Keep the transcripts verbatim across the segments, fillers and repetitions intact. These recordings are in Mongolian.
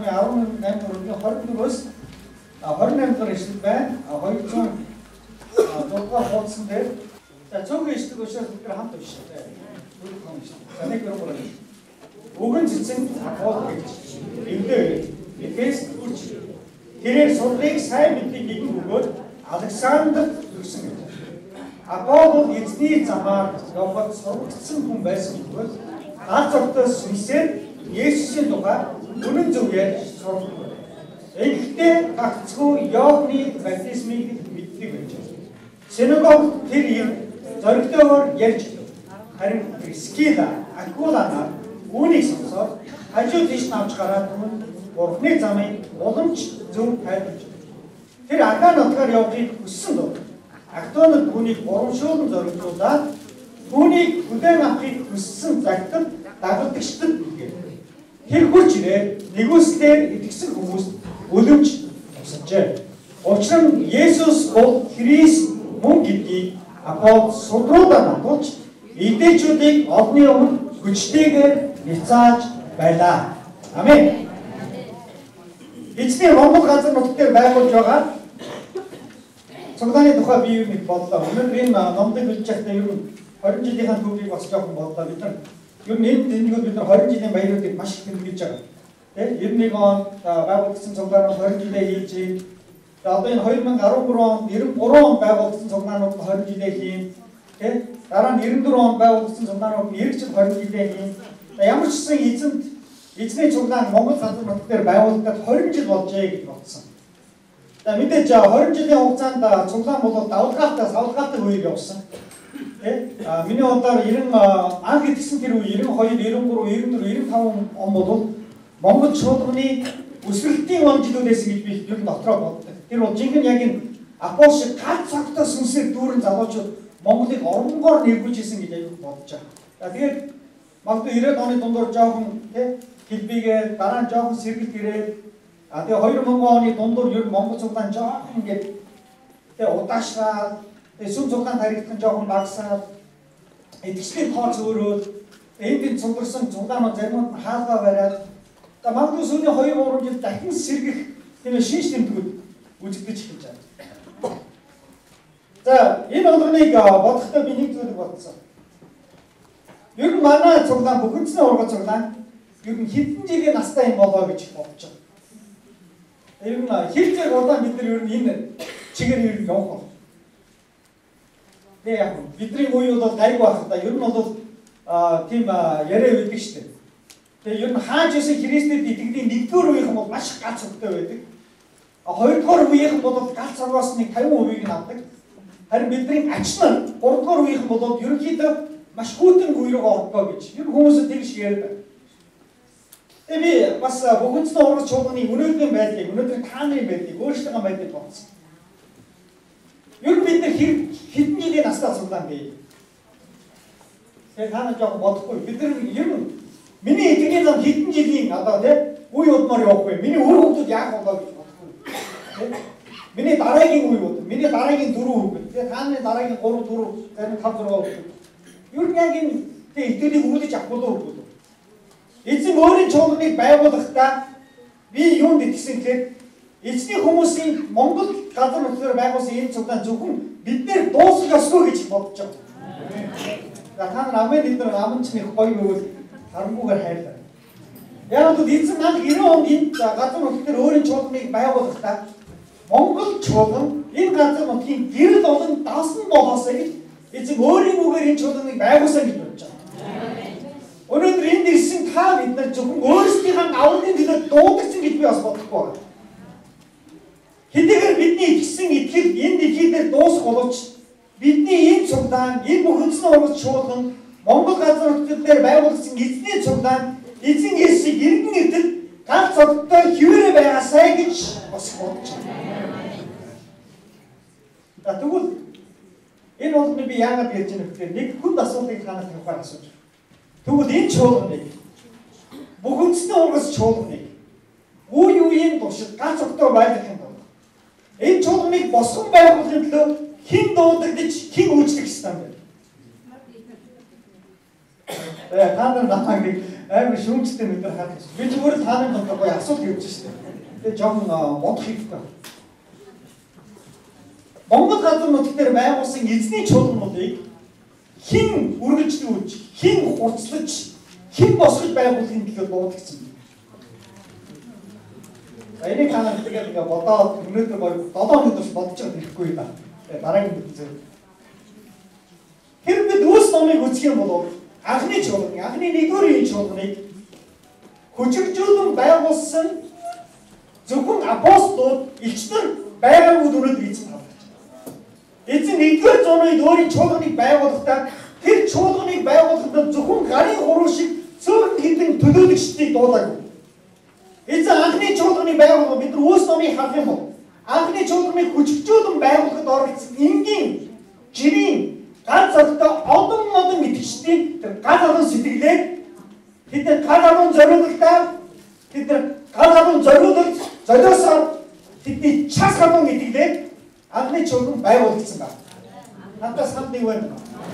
намын арван найман өрөөний хорин дөрвөөс хорин найман дахь эшлэл байна. хоёр зуун дугаар хуудсан дээр за цөөхөн эшлэл учраас бид хамт уншъя. Дөрөв хон эшлэл. За нэг гэрэг болоо. Өгөн цэцэн Апол гэж эвдээ. Эфес хүч тэрээр сурлыг сайн мэдгийг нэгэн өгөөд Александр өгсөн гэж. Апол эзний замаар явбал сургагдсан хүн байсан бөгөөд галз огтоос сүнсээр Есүсийн тухай үнэн зөвээр сургав. Тэгэхдээ гагцгүй Иохны баптизмыг мэддэг байж. Синагогт тэр юм зоригтойгоор ярьж харин Прискила, Акулана үүнийг сонсоод хажуу тийш навч гараад түн Бурхны замыг уламж зөв тайлбарж. Тэр Ака нутгаар явахыг хүссэн дөө. Актонод түүнийг урамшуулан зоригжуулаад түүнийг хүлээн авахыг хүссэн загтал дагалдагчдад билгээ. Тэр хүч ирээд нэгүслээр итгэсэн хүмүүст үлэмж тусажээ. Учир нь Есүс бол Христ мөн гэдгийг Апол судруудаар натуулж эдээчүүдийг олны өмнө хүчтэйгээр няцааж байлаа. Амен. Эцний Монгол газар нутаг дээр байгуулж байгаа цуглааны тухай би юу нэг бодлоо. Өнөөдөр энэ номдыг хэлж байхдаа ер нь хорин жилийн төвийг бас жоохон бодлоо. Бид нар ер нь энэ тэмдгүүд бид нар хорин жилийн баяруудыг маш их тэмдэглэж байгаа. Тэ девяносто нэг он байгуулагдсан цуглаанууд хорин жилээ хийж байна. Одоо энэ две тысячи десять он девяносто три он байгуулагдсан цуглаанууд хорин жилээ хийн. Тэ дараа нь девяносто четыре он байгуулагдсан цуглаанууд эргэж хорин жилээ хийн. Ямар ч гэсэн эзэнт эзний цуглаан Монгол газар нутаг дээр байгуулагдаад двадцать жил болжээ гэж бодсон. За мэдээж двадцать жилийн хугацаанд цуглаан бол давлгаатай савлгаатай үеийг явсан. Тэ а миний бодлоор девяносто анх итгэсэн тэр үе девяносто two, девяносто три, девяносто четыре, девяносто five он бол Монгол чуулганы өсвөлтийн он жилүүдээс гэж би ер нь дотроо боддог. Тэр бол жинхэнэ яг энэ Апол шиг галз цогтой сүнсээр дүүрэн залуучууд Монголыг оронгоор нэрвүүлж исэн гэж аяг бодож байгаа. За тэгээд магадгүй девяносто оны дундуур жоохон тэ хэлбигээ дараа нь жоохон сэргэлт ирээд а тэгээ two thousand оны дундуур ер нь Монгол цуглаан жоохон ингээд тэ удаашраад тэ сүм цуглаан таригдсан жоохон багасаад идэвхтэй тоо зөөрөөд энд цугларсан цуглаанууд заримуд нь хаалгаа бариад за магадгүй сүүлийн two three жил дахин сэргэх тийм шинж тэмдгүүд үзэгдэж эхэлж байгаа. За энэ болгоныг бодохдоо би нэг зүйлийг бодсон. Ер нь манай цуглаан бүхэндсний ургац цуглаан ер нь хэдэн жилийн настай юм болоо гэж бодож байгаа. Ер нь хэлцэг удаан бид нар ер нь энэ чигээр ер нь явах бол. Тэгээ яг бидний үе бол гайг байх та ер нь бол тийм яриа өгдөг шүү дээ. Тэгээ ер нь хааж исэн Христэд итгэлийн нэгдүгээр үеийнхэн бол маш гац өгтэй байдаг. А хоёрдугаар үеийнхэн бол гац цагаас нэг fifty percent-ийг нь авдаг. Харин бидний ач нар гуравдугаар үеийнхэн бол ерөнхийдөө маш хүйтэн үе рүү ордгоо гэж ер нь хүмүүсд тэгж яриад. Тэгээ би бас бүхэндсний ургац чуулганы өнөөдрийн байдлыг, өнөөдрийн тааны байдлыг, өөрсдийнхөө байдлыг бодсон. Ер нь бид нар хэдэн жилийн настай цуглаан бэ? Тэгээ таана жоохон бодохгүй. Бид нар ер нь миний итгэлийн зам хэдэн жилийн одоо тий үе удмаар явах вэ? Миний өөр хүмүүс яах болоо гэж бодохгүй. Тий? Миний дараагийн үе бод, миний дараагийн дөрөв үе. Тэгээ тааны дараагийн three, four, зарим five, six үе. Ер нь яг энэ тий итгэлийг өгүүлж авах болов уу? Эзэн өөрийн чуулганыг байгуулахдаа би юунд итгэсэн гэхээр эзний хүмүүсийн Монгол газар нутгаар байгуулсан энэ цуглаан зөвхөн биднэр дуусах ёсгүй гэж бодож байгаа. За та нар амын бид нар аманч нэг гоё өгвөл харангуугаар хайрлаа. Яг л эзэн анх ninety онд энэ газар нутгаар өөрийн чуулганыг байгуулахдаа Монгол чуулган энэ газар нутгийн гэрэл олон даасан болоосоо гэж эзэн өөрийн үгээр энэ чуулганыг байгуулсан гэж бодож байгаа. Өнөөдөр энд ирсэн та бид нар зөвхөн өөрсдийнхээ авралын төлөө дуудагдсан гэж би бас бодохгүй байна. Хэдийгээр бидний итгэсэн итгэл энд ихээр дуусах боловч бидний энэ цуглаан, энэ бүхэндсний ургац чуулган Монгол газар нутгад дээр байгуулсан эзний цуглаан эзэн Есүсийг иргэн ирдэл ганц цогтой хിവэрэ байгаасай гэж бас бодож байна. За тэгвэл энэ бол би яагаад ярьж байгаа вэ гэхээр нэг хүнд асуултыг танаас тавихаар асууж байна. Тэгвэл энэ чуулганыг бүхэндсний ургац чуулганыг үе үеийн туршид ганц цогтой байлгахын тулд энэ чуулганыг босгон байгуулахын төлөө хэн дуудагдж хэн үйлчлэх ёстой юм бэ? 네, та нар намайг нэг амар шүүмжтэй мэдрэ харах гэсэн. Би зүгээр та нарын донд гоё асуудал явж штэ. Тэгээ жоохон бодох хэрэгтэй. Монгол газар нутаг дээр байгуулсан эзний чуулгануудыг хэн үргэлжлүүлж, хэн хурцлаж, хэн босгож байгуулахын төлөө дуудагдсан бэ? Энийг та нар тэгээд ингээ бодоод өнөөдөр гоё долоо хоног турш бодож байгаа хэрэггүй да. Дараагийн үзээ. Хэрвээ бид үүс номыг үзэх юм бол анхны чуулганы, анхны нэгдүгээр чуулганыг хүчиржүүлэн байгуулсан зөвхөн апостолууд, элчнэр байгаагүй өнөөдөр эзэн хавлаж байна. Эзэн нэгдүгээр зууны өөрийн чуулганыг байгуулахдаа тэр чуулганыг байгуулахдаа зөвхөн гарын хуруу шиг цөөхөн хэдэн төлөөлөгчдийг дуудаагүй. Эзэн анхны чуулганыг байгуулах бид нар үүс номыг харах юм бол анхны чуулганыг хүчиржүүлэн байгуулахад оролцсон энгийн жирийн ганц одтой одон одон итгэжтийн тэр гал алан сэтгэлээ бид нар гал алан зориулалтаа бид нар гал алан зориулалт зориосоор бидний час хамон итгэлээ анхны чуулган байгуулагдсан байна. Надаас хамт нэг байна.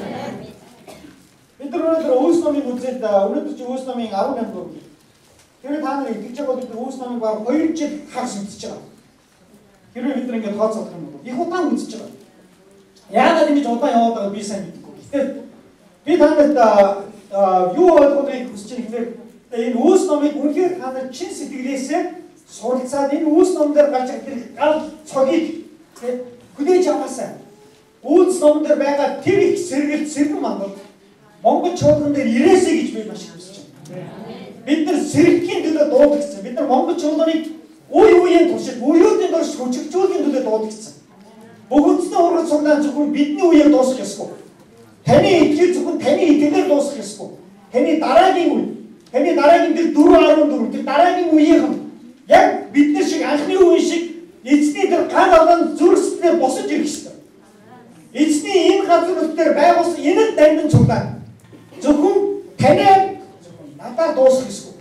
Бид нар өнөөдөр Үлс номыг үзээд өнөөдөр чи Үлс номын арав наймд дугаар. Тэр та нар итгэж байгаа бид нар Үлс номыг баг хоёр жил хагас үзэж байгаа. Хэрвээ бид нар ингэ тооцоолох юм бол их удаан үзэж байгаа. Яагаад ингэж удаан яваад байгааг би сайн мэдэхгүй. Гэтэл би та нарт юу ойлгохыг хүсэж байна гэхээр энэ Үлс номыг үнэхээр та нар чин сэтгэлээсээ суралцаад энэ Үлс ном дээр гарч ирэх тэр гал цогийг хүлээж аваасаа. Үлс ном дээр байгаа тэр их сэргэлт сэргэн мандал Монгол чуулган дээр ирээсэй гэж би маш их хүсэж байна. Бид нар сэргэхийн төлөө дуудагдсан. Бид нар Монгол чуулганыг үе үеийн туршид, үеүүдийн турш хүчиржүүлэхийн төлөө дуудагдсан. Богинцны ургал цуглаан зөвхөн бидний үеэр дуусах ёсгүй. Таны итгэл зөвхөн таны итгэлээр дуусах ёсгүй. Таны дараагийн үе, таны дараагийн тэр дөрвөн арван дөрөв тэр дараагийн үеийнхэн яг бидний шиг анхны үе шиг эзний тэр гал алан зүрхсэтлээр босож ирэх ёстой. Эзний энэ газар нутгаар байгуулсан энэ дамжин цуглаан зөвхөн таны зөвхөн надаар дуусах ёсгүй.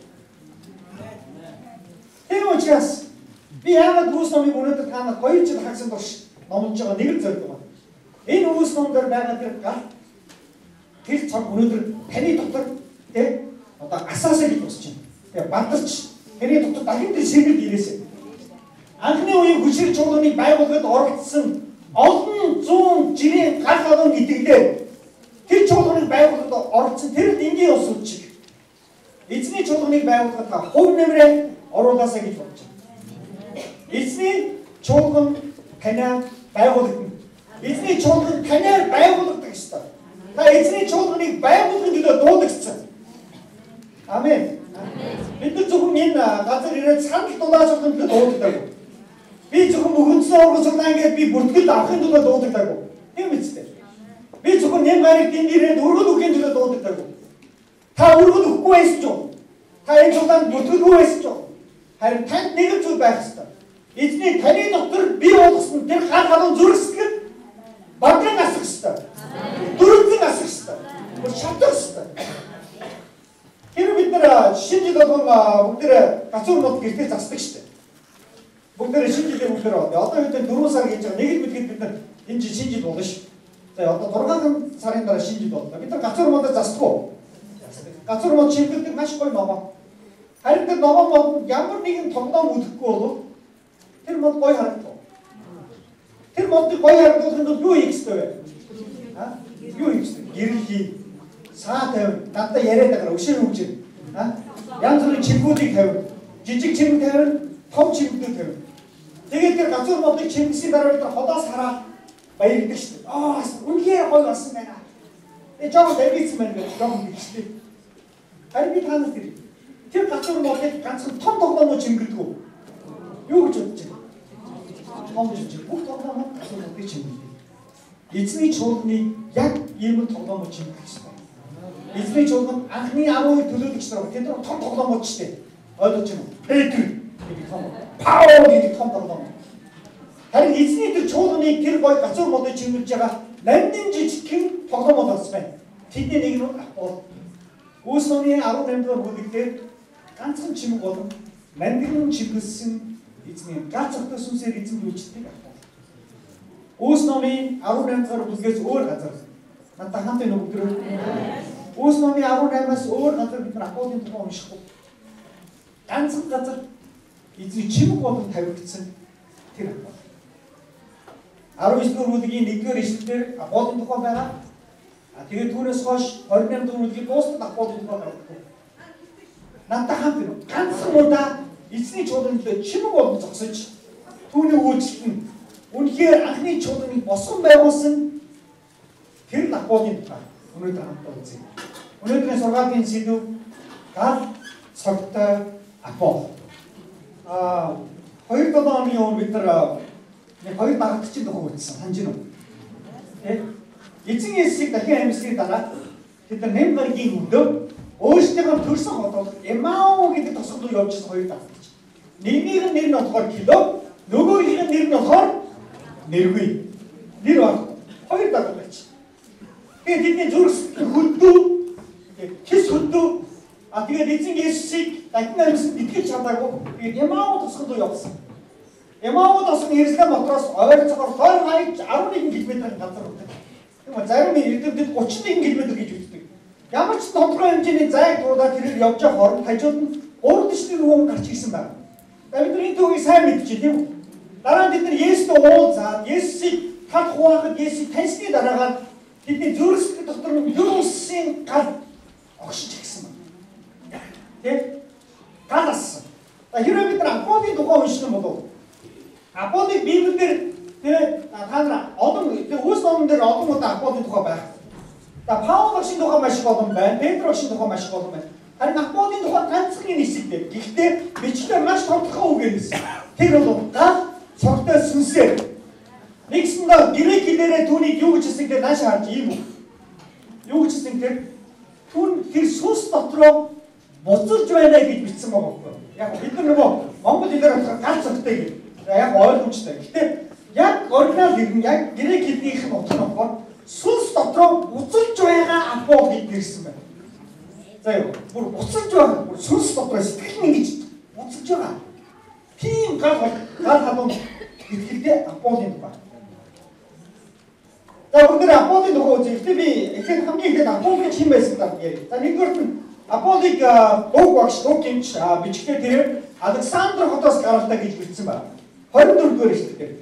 Тэр учраас би яагаад Үлс номыг өнөөдөр та нар хоёр жил хагасан турш номлож байгаа нэг л зорилго байна. Энэ Үлс номдор байгаа тэр гал тэр цаг өнөөдөр таны дотор тэ одоо асаасаа гэж босч байна. Тэгээ бадарч таны дотор дахин тэр сэргэлт ирээсэй. Анхны үеийн хүчрэг чуулганыг байгуулахад оролцсон олон зуун жирийн гал алан итгэлээ тэр чуулганыг байгуулахад оролцсон тэр энгийн ус үчиг. Эзний чуулганыг байгуулахад та хувь нэмрээ оруулаасаа гэж бодож байна. Эзний чуулган танаа байгуулагдана. Эзний чуулган танаар байгуулагдах ёстой. Та эзний чуулганыг байгуулахын төлөө дуудагдсан. Амен. Бид нар зөвхөн энэ газар ирээд санал дулаажуулахын төлөө дуудагдаагүй. Би зөвхөн мөхөнцөө ургал цуглаан гээд би бүртгэл авахын төлөө дуудагдаагүй. Тийм үстэй. Би зөвхөн нэм гарыг тэнд ирээд өргөл өгөхийн төлөө дуудагдаагүй. Та өргөл өгөхгүй байсан ч юу? Та энэ цуглаанд бүртгэлгүй байсан ч юу? Харин танд нэг л зүйл байх ёстой. Эзний таны дотор бий болгосон тэр гал халуун зүрхсэтгэл багран асах ёстой. Дөрөвдөн асах ёстой. Бүр шатах ёстой. Тэр бид нар шинэ жил болгон бүгдээ гацуур мод гэртээ засдаг шүү дээ. Бүгдээ шинэ жилийн бүгдээ одоо хэд дөрвөн сар гэж байгаа. Нэг л бидгээд бид нар энэ жил шинэ жил болно шүү. За одоо дургаан сарын дараа шинэ жил болно. Бид нар гацуур модоо засдаггүй. Гацуур мод чимгэлдэг маш гоё номоо. Харин тэр номоо мод ямар нэгэн тоглоом үзэхгүй бол тэр мод гоё харагдав. Тэр модыг гоё харагдуулахын тулд юу хийх ёстой вэ? А? Юу хийх ёстой? Гэрэл саа тавь, надад яриад байгаа өшөө хөгжин. А? Янз бүрийн чимгүүдийг тавь. Жижиг чимэг тавь, том чимгүүд тавь. Тэгээд тэр гацуур модыг чимгэсийн дараа бид холоос хараад баярдаг шүү дээ. Аа, үнэхээр гоё болсон байна. Тэгээ жоохон давигдсан байна гэж жоохон хэлчихлээ. Харин би танаас тэр тэр гацуур модыг ганцхан том тоглоомоо чимгэлдэг. Юу гэж бодож байна? Том жижиг бүх тоглоомоо гацуур модыг чимгэлдэг. Эзний чуулганыг яг ийм тоглоомоо чимгэлдэг шүү. Эзний чуулган анхны арван төлөөлөгч нар тэд нар том тоглоомод ч тийм ойлгож байна уу? Петр гэдэг том Паул гэдэг том тоглоом. Харин эзний тэр чуулганыг тэр гой гацуур модыг чимгэлж байгаа нандин жижигхэн тоглоомод бас байна. Тэдний нэг нь бол Үлс номын арав наймд дугаар бүлэгтээ ганцхан чимэг болон нандин чимгэлсэн эзний гац огтой сүнсээр эзэн үйлчлэлийг авах. Үлс номын арав наймд дугаар бүлгээс өөр газар. Надад хамт энэ бүгд Өөс номын арван наймаас өөр газар бид нар Апостолын тухай уншихгүй. Ганцхан газар эзний чимэг болон тавигдсан тэр Апостол. арван9 дугаар бүлгийн нэгдүгээр ишлэлээр Апостолын тухай байгаа. А тэгээд түүнээс хойш двадцать восемь дугаар бүлгийн дуустал Апостолын тухай гардаг. Надад хамт байна. Ганцхан удаа эзний чуулганд чимэг болон зогсож түүний үйлчлэл нь үнэхээр анхны чуулганыг босгон байгуулсан тэр Апостолын тухай өнөөдөр хамтдаа үзье. Өнөөдрийн сургаалын сэдв гал цогтой Апостол. А хоёр долоо хоногийн өмнө бид нар нэг хоёр дагагчийн тухай үзсэн. Санаж байна уу? Тэ? Эзэн Есүсийг дахин амьсгахын дараа бид нар нэм гаригийн өдөө өөрсдийнхөө төрсөн хотод Эмау гэдэг тосгол руу явжсэн хоёр дагагч. Нэгнийх нь нэр нь болохоор Кило, нөгөөгийнх нь нэр нь болохоор Нэргүй. Нэр баг. Хоёр дагагч. Тэгээд тэдний зүрх хөдөө, хэс хөдөө, а тэгээд эзэн Есүсийг дахин амьсгахад итгэж чадаагүй. Тэгээд Эмау тосгол руу явсан. Эмау тосгол Иерусалим хотроос ойролцоогоор тойрон хаяж арван нэгэн километрийн газар байдаг. Тэгмээ зарим эрдэмтэд тридцать нэгэн километр гэж үздэг. Ямар ч тодорхой хэмжээний зайг дуудаад тэрээр явж явах хооронд хажууд нь гурван дэшний рүү гарч ирсэн байна. Тэгээд бид энэ түүхийг сайн мэдчихэ тийм үү? Дараа нь бид нар Есүст уулзаад Есүсийг талх хуваахад Есүсийг таньсны дараагаар бидний зүрх сэтгэл дотор нь юу усын гал огшиж гисэн байна. Тэ? Галасан. Хэрвээ бид нар Апостолын тухай унших юм бол Апостолыг Библиэр тэ та нар олон үс номон дээр олон удаа Апостолын тухай байх. За Паулын тухай маш их олон байна. Петрогийн тухай маш их олон байна. Харин Апостолын тухай ганцхан хэсэг дээр. Гэхдээ бичлэр маш тодорхой үгээр хэлсэн. Тэр бол гал цогтой сүнсээр. Нэгсэндээ грек хэлээрээ түүнийг юу гэж хэлсэн гэдэг нааш харж ийм үг. Юу гэж хэлсэн тэр түн тэр сүнс дотроо буцалж байна гэж бичсэн байгаа байхгүй. Яг бид нар нөгөө монгол хэлээр гал цогтой гэдэг. Яг ойлгомжтой. Гэхдээ яг оригинал хэл нь яг грек хэлнийх нь утга нь болохоор сүнс дотроо буцалж байгаа Апостол гэж нэрсэн байна. За юу, бүр буцалж байгаа, бүр сүнс дотроо сэтгэл нь ингэж буцалж байгаа. Тийм гал гал халуун итгэлтэй Апостолын тухай. За өнөөдөр Апостолын тухай үзье. Гэхдээ би эхлээд хамгийн ихэд Апостол хэн байсан талаар ярив. За нэгдүгээр нь Апостолыг Уг багш Уг гэмч бичгтээ тэр Александр хотоос гаралтай гэж бичсэн байна. двадцать четыре дугаар ишлэлээр.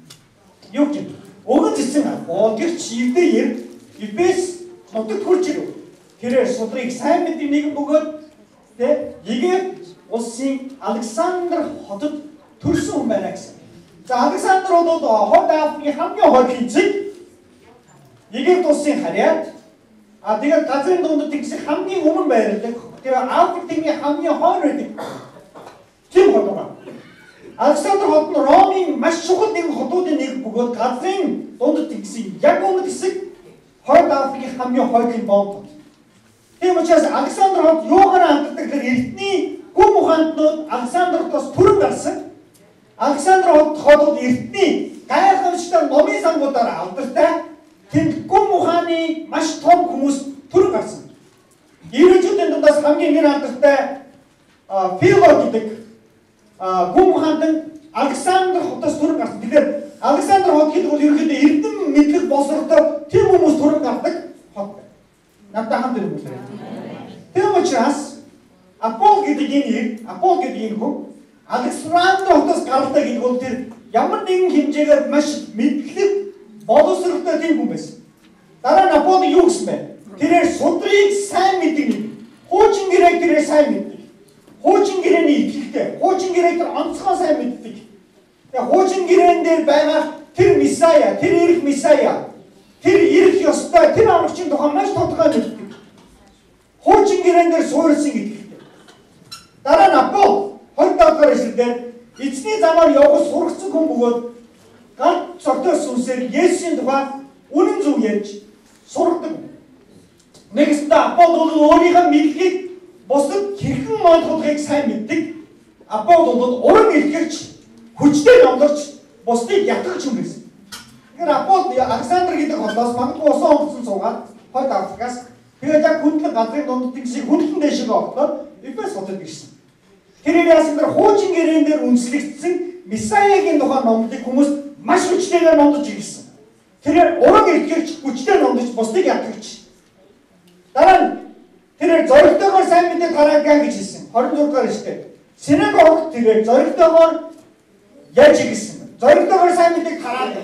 Юу гэж өгөн зэсэн Апостол чивдээр Эфес хотод хурж ирв. Тэрээр судрыг сайн мэдээ нэгэн бөгөөд тэ Египт улсын Александр хотод төрсөн хүн байна гэсэн. За Александр бол Хойд Африкийн хамгийн хойд хинцэг Египт улсын харьяат а тэгээд газрын дунд тэгсэн хамгийн өмнө байрладаг. Тэр Африкийн хамгийн хойд байдаг. Тийм хот байна. Александр хот нь Ромын маш чухал нэгэн хотуудын нэг бөгөөд газрын дунд тэгсэн яг өмнөд хэсэг Хойд Африкийн хамгийн хойд бомб. Тийм учраас Александр хот юугаар ханддаг гэхээр эртний гүн ухаантнууд Александртоос түрэн гарсан. Александр хот хотод эртний гайхамшигтай номын сангуудаар алдартай тэнд гүн ухааны маш том хүмүүс түрэн гарсан. Ирээдүйн дундаас хамгийн нэр алдартай Фило гэдэг гүн ухаантан Александр хотоос түрэн гарсан. Тэгэхээр Александр хот гэдэг бол ерөнхийдөө эрдэм мэдлэг боловсролтой тийм хүмүүс түрэн гардаг хот байна. Надад хамт ирэх юм. Тийм учраас Апостол гэдэг энэ Апостол гэдэг энэ хүн Александр хотоос гаралтай гэдэг бол тэр ямар нэгэн хэмжээгээр маш мэдлэг боловсролтой тийм хүн байсан. Дараа нь Апостол юу гэсэн бэ? Тэрээр судрыг сайн мэддэг нэг. Хуучин гэрээг тэрээр сайн мэддэг. Хуучин гэрээний итгэлтэй. Хуучин гэрээг тэр онцгой сайн мэддэг. Тэгээ хуучин гэрээн дээр байгаа тэр Месая, тэр ирэх Месая, тэр ирэх ёстой, тэр аврагчийн тухай маш тодорхой мэддэг. Хуучин гэрээн дээр суурилсан гэдэгтэй. Дараа нь Апостол хоёр дахь ишлэлээр эзний замаар явах сургацсан хүн бөгөөд гал цогтой сүнсээр Есүсийн тухай үнэн зөв ярьж сургадаг. Нэгэсдээ Апостол өөрийнхөө мэдлэгийг бусдад хэрхэн ойлгохыг сайн мэддэг. Апостол бол уран илгэрч, хүчтэй номлорч, бусдыг ятгах юм байсан. Тэгэхээр Апостол Александр гэдэг хотоос магадгүй усан онгоцон суугаад Хойд Африкаас тэгээд яг хүндлэн газрын дунд тэгшиг хүндлэн дэшиг оглоод Эфес хотод ирсэн. Тэрээр яасан дээр хуучин гэрээн дээр үнслэгдсэн Месаягийн тухай номлыг хүмүүс маш хүчтэйгээр номдож ирсэн. Тэрээр уран илгэрч, хүчтэй номдож, бусдыг ятгагч. Дараа нь тэгээд зоригтойгоор сайн мэдээ тараагаа гэж хэлсэн. хорин дөрөв дугаар эшлэл. Синагогт тэгээд зоригтойгоор яаж гэсэн. Зоригтойгоор сайн мэдээг тараадаг.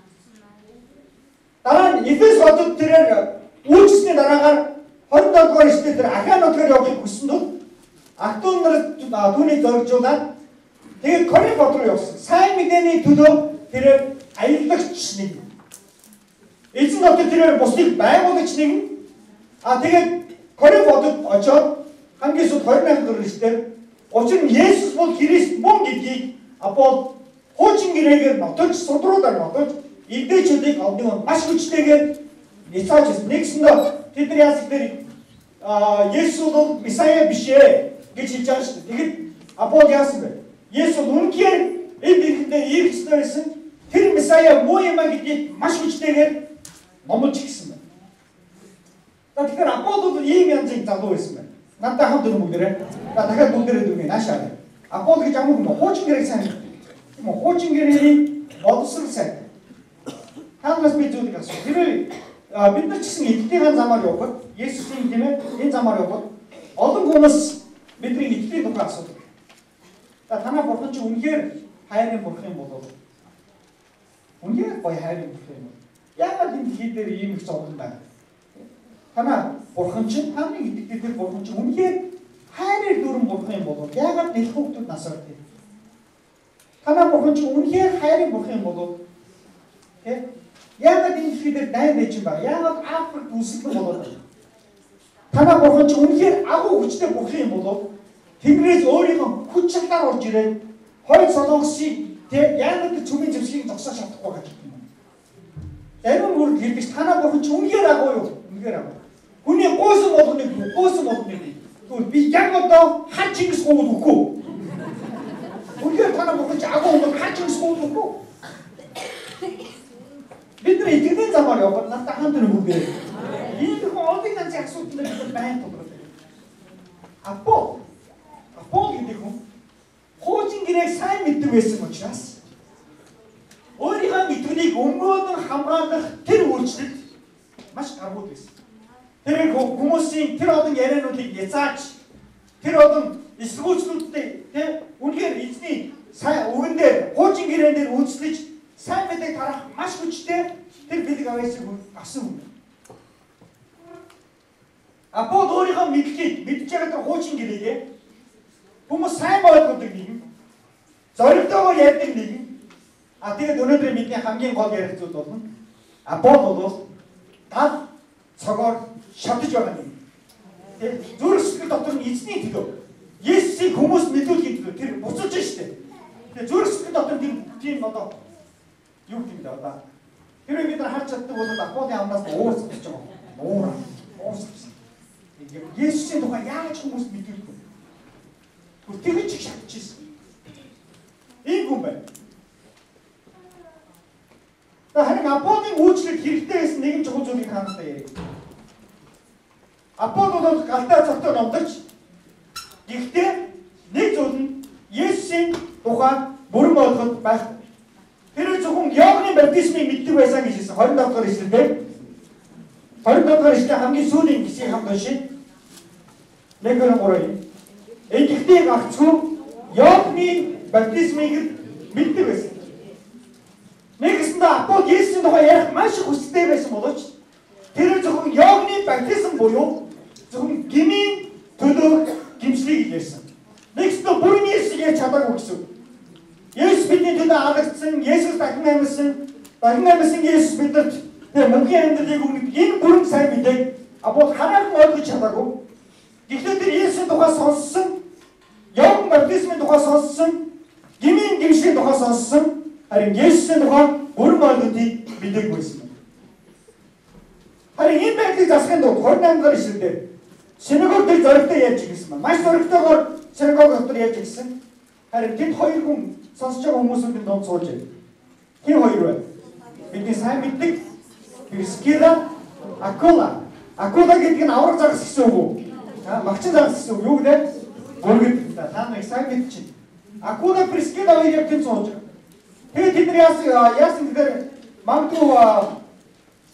Дараа нь Эфес хотод тэрээр үйлчлсний дараагаар хорин дөрөв дугаар эшлэл дээр Ахаа нутгаар явахыг хүссэн тул Ахтун нар түүнийг зоригжуулаад тэгээд Коринф хот руу явсан. Сайн мэдээний төлөө тэрээр аялагч нэг. Эзэн хотод тэрээр бусдыг байгуулагч нэг. А тэгээд Коринф хотод очоод хамгийн сүүлд двадцать восемь дугаар эшлэлээр учир нь Есүс бол Христ мөн гэдгийг Апол хуучин гэрээгээр нотож судруудаар нотож эвдээчүүдийг одны маш хүчтэйгээр ницааж ирсэн. Нэгсэндээ тэдний ясаг дээр Есүс бол Месая биш ээ гэж хэлж байгаа шүү дээ. Тэгэхэд Апол яасан бэ? Есүс үнэхээр энэ дэлхийд ирэх ёстой байсан. Тэр Месая муу юм а гэдгийг маш хүчтэйгээр номлож гисэн байна. Тэгэхээр Апол бол ийм янзын залуу байсан байна. Надтай хамт ирэн бүгдээрээ. За дахиад бүгдээрээ дүрмээ наашаа. Апол гэж амгүй юм хуучин гэрээг сайн юм. Тийм үү? Хуучин гэрээний боловсрол сайн. Хаанаас би зүйлийг асуу. Тэр бид нар ч гэсэн итгэлийн замаар явбал Есүсийн тийм ээ энэ замаар явбал олон хүмүүс бидний итгэлийн тухай асуудаг. За танаа бурхан чи үнэхээр хайрын бурхан юм болов уу? Үнэхээр гоё хайрын бурхан юм. Яагаад энэ хий дээр ийм их зовлон байна? Танаа бурхан чи таны итгэдэг бурхан чи үнэхээр хайрын дүрэн бурхан юм болов уу? Яагаад нэлэх хүмүүс насаар тийм? Танаа бурхан чи үнэхээр хайрын бурхан юм болов уу? Тэ? Яагаад энэ хий дээр дайн байж юм ба? Яагаад Африк үсэлбэр болов уу? Танаа бурхан чи үнэхээр агуу хүчтэй бурхан юм болов уу? Тэнгэрээс өөрийнхөө хүч чадлаар орж ирээд хойд солонгосыг тэ яагаад ч цүмийн зэвсгийг зогсоож чадахгүй гэж юм. Зарим бүр хэлдэг танаа бурхан ч үнэхээр агуу юу? Үнэхээр агуу. Хүний гоосон болгоныг гоосон болгоныг тэгвэл би яг одоо хар Чингис гууд өгөхгүй. Үнэхээр танаа бурхан ч агуу бол хар Чингис гууд өгөхгүй. Бид нар итгэлийн замаар явбал надад хаан дээр бүгдээ. Энэ их олон янзын асуудал бид байна тодорхой. Апо Апол гэдэг хүн хуучин гэрээг сайн мэддэг байсан учраас өөрийнхөө итгэнийг өмгөөлөн хамгаалах тэр үйлчлэл маш гаргууд байсан. Тэр хүмүүсийн тэр олон яриануудыг яцааж тэр олон эсгүүцлүүдтэй тэ үнэхээр эзний сайн үгэн дээр хуучин гэрээн дээр үйлчлэж сайн мэдээг тарах маш хүчтэй тэр бэлэг аваасыг авсан хүн. Апол өөрийнхөө мэдлэгийг мэдж байгаа тэр хуучин гэрээгээ хүмүүс сайн ойлгодог нэг юм. Зоригтойгоор ярьдаг нэг юм. А тэгээд өнөөдөр бидний хамгийн гол ярих зүйл бол Апол бол гал цогоор шатаж байгаа нэг. Тэгээд зүрх сэтгэл дотор нь эзний төлөө Есүсийг хүмүүс мэдүүлэхэд төлөө тэр буцаж штэ. Тэгээд зүрх сэтгэл дотор тийм тийм одоо юу гэдэг вэ одоо. Хэрвээ бид нар харж чаддаг бол Аполын амнаас уурсаж байгаа. Уура. Уурсаж. Есүсийн тухай яаж хүмүүс мэдүүлэх вэ? Тэгэж их шатчихсан. Ийм хүн байна. Харин Аполын үйлчлэл хэрэгтэй байсан нэгэн чухал зүйлийг хаанаас ярив. Апол бол галдаа цогтой номдож гэхдээ нэг зүйл нь Есүсийн тухай бүрэн ойлгоход байх. Тэр зөвхөн Иоанны баптизмыг мэддэг байсан гэж хэлсэн. двадцать дахь эшлэлдээ. двадцать дахь эшлэл хамгийн сүүлийн хэсгийг хамт уншия. нэг гурав. Эдгээр гагцгүй Иоанны баптизмыг мэддэг байсан. Нэгэсэндээ Апол Есүсийн тухай ярих маш их хүсэлтэй байсан боловч тэр зөвхөн Иоанны баптизм буюу зөвхөн гмийн төлөөх гимшлийг ярьсан. Нэгэсэндээ бүрэн Есүсийг ярьж чадаагүй гэсэн. Есүс бидний төлөө алагдсан, Есүс дахин амьсан, дахин амьсан Есүс бидэнд тэр мөнхийн амьдралыг өгнө. Энэ бүрэн сайн мэдээг Апол хараахан ойлгож чадаагүй. Гэхдээ тэр Есүсийн тухай сонссон, Иоанн баптизмын тухай сонссон, гмийн гимшлийн тухай сонссон, харин Есүсийн тухай бүрэн ойлголтыг мэдээгүй байсан. Харин энэ байдлыг засахын тулд двадцать восемь дахь эшлэлдэр синагог дээр зоригтой ярьж ирсэн байна. Маш зоригтойгоор синагог дотор ярьж ирсэн. Харин тэнд хоёр хүн сонсож байгаа хүмүүсийн донд сууж байна. Хин хоёр вэ? Бидний сайн мэддэг Прискила, Акула. Акула гэдэг нь авраг загас гэсэн үг үү? Аа, магчин загас гэсэн үг юу гэдэг? Бүргэд та нар сайн мэдчихэв. Акула, Прискила хоёр яг тэнд сууж байгаа. Тэгээд тэд нар яасан яасан гэхээр магадгүй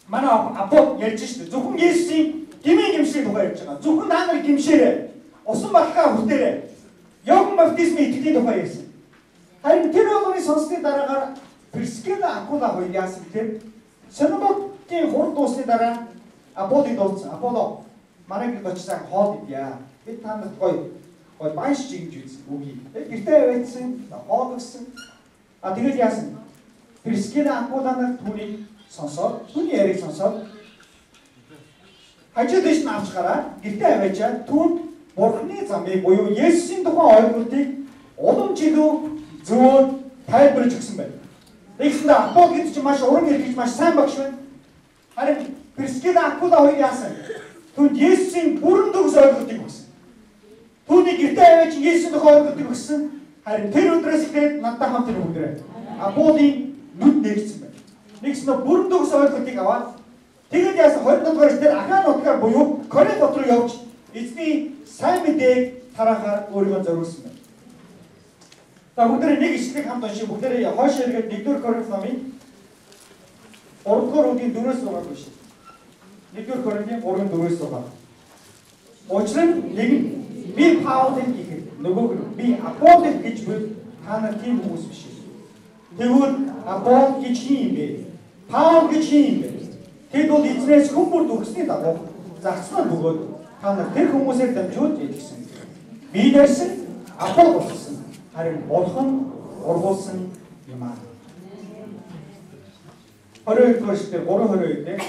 манай апод ярьж шүү дээ. Зөвхөн Есүсийн гмийн гимшиг тухай ярьж байгаа. Зөвхөн та нар гимшээрээ усан баталгаа хүртээрээ Иохан баптизмын итгэлийн тухай ярьсан. Харин тэр болгоны сонсны дараагаар Прискила Акула хоёр яасан гэхээр Синодын хурд дуусны дараа Аподыг дуудсан. Аподо манай гэрд очиж сайн хоол идъя. Бид та нарт гоё гоё баяж чигж үзсэн үгүй. Гэртээ байцсан, хоол өгсөн. А тэгээд яасан? Прискила Акула нар түүнийг сонсоод, түүний яриг сонсоод хажууд дэш нь авч гараад гэртээ аваачаад түүнд Бурхны замыг буюу Есүсийн тухайн ойлголтыг улам жилүү зөвөр тайлбарлаж өгсөн байна. Тэгсэндээ Апод гэдэг чинь маш уран иргэж маш сайн багш байна. Харин Прискила Акула хоёр яасан? Түүнд Есүсийн бүрэн төгс ойлголтыг өгсөн. Түүний гэртээ аваач Есүсийн тухайн ойлголтыг өгсөн. Харин тэр өдрөөс эхлээд надтай хамт тэр өдрөө Аподын нүд нэгсэн байна. Нэгснээр бүрэн төгс ойлголтыг аваад тэгээд яасан хоёр дугаар дээр Ахаа нутгаар буюу Коринт хот руу явж эзний сайн мэдээг тараахаар өөрийгөө зориулсан байна. За бүгдээ нэг ишлэг хамт уншиж бүгдээ хойш эргээд нэгдүгээр Коринт номын гуравдугаар бүлгийн дөрвөөс зургаар биш. нэгдүгээр Коринтын гурван дөрвөөс зургаар. Учир нь нэг нь би Паулын гэхэд нөгөөг нь би Апол гэж бүл та нар тийм хүмүүс биш. Тэгвэл Апол гэж хин юм бэ? Паул гэж хин юм бэ? Тэд бол эзнээс хүмүүрд өгсөний дагуу зарцнаа бөгөөд та нар тэр хүмүүсээр дамжуулж ийлгсэн. Би дэрсэн Апол болсон. Харин Бурхан ургуулсан юм аа. Орой көштэй гурван хорой дээр